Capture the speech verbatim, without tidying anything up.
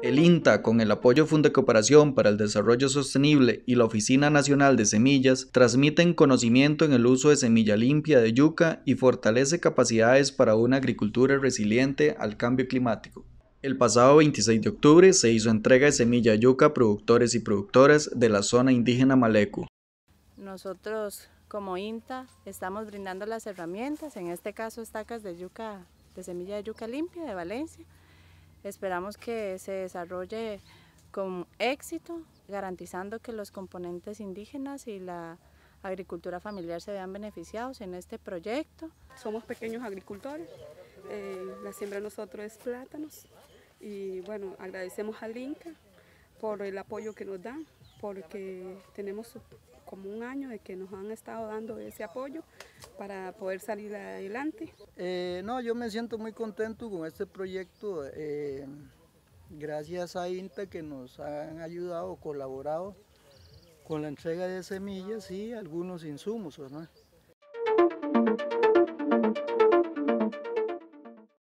El INTA, con el apoyo Fundecooperación para el Desarrollo Sostenible y la Oficina Nacional de Semillas, transmiten conocimiento en el uso de semilla limpia de yuca y fortalece capacidades para una agricultura resiliente al cambio climático. El pasado veintiséis de octubre se hizo entrega de semilla de yuca a productores y productoras de la zona indígena Malecu. Nosotros como INTA estamos brindando las herramientas, en este caso estacas de yuca, de semilla de yuca limpia de Valencia. Esperamos que se desarrolle con éxito, garantizando que los componentes indígenas y la agricultura familiar se vean beneficiados en este proyecto. Somos pequeños agricultores, eh, la siembra de nosotros es plátanos y bueno, agradecemos al INTA por el apoyo que nos dan, porque tenemos como un año de que nos han estado dando ese apoyo para poder salir adelante. Eh, no, yo me siento muy contento con este proyecto, eh, gracias a INTA que nos han ayudado, colaborado con la entrega de semillas y algunos insumos, ¿no?